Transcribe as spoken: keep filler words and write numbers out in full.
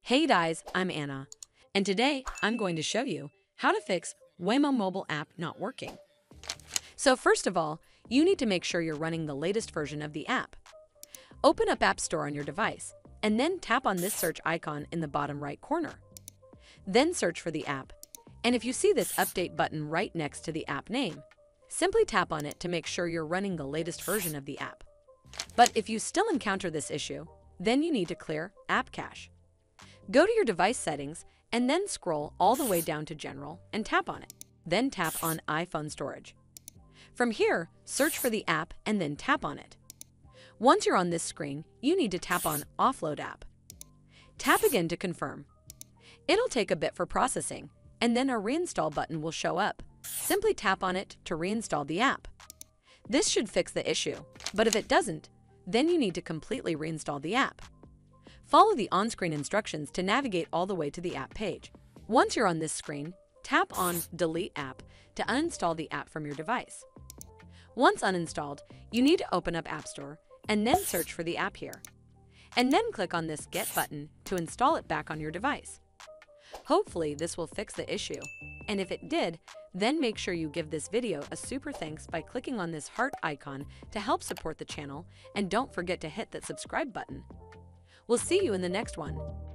Hey guys, I'm Anna, and today I'm going to show you how to fix Wemo mobile app not working. So first of all, you need to make sure you're running the latest version of the app. Open up App Store on your device, and then tap on this search icon in the bottom right corner. Then search for the app, and if you see this update button right next to the app name, simply tap on it to make sure you're running the latest version of the app. But if you still encounter this issue, then you need to clear App Cache. Go to your device settings and then scroll all the way down to General and tap on it. Then tap on iPhone Storage. From here, search for the app and then tap on it. Once you're on this screen, you need to tap on Offload App. Tap again to confirm. It'll take a bit for processing, and then a Reinstall button will show up. Simply tap on it to reinstall the app. This should fix the issue, but if it doesn't, then you need to completely reinstall the app. Follow the on-screen instructions to navigate all the way to the app page. Once you're on this screen, tap on Delete App to uninstall the app from your device. Once uninstalled, you need to open up App Store and then search for the app here. And then click on this Get button to install it back on your device. Hopefully this will fix the issue, and if it did, then make sure you give this video a super thanks by clicking on this heart icon to help support the channel, and don't forget to hit that subscribe button. We'll see you in the next one.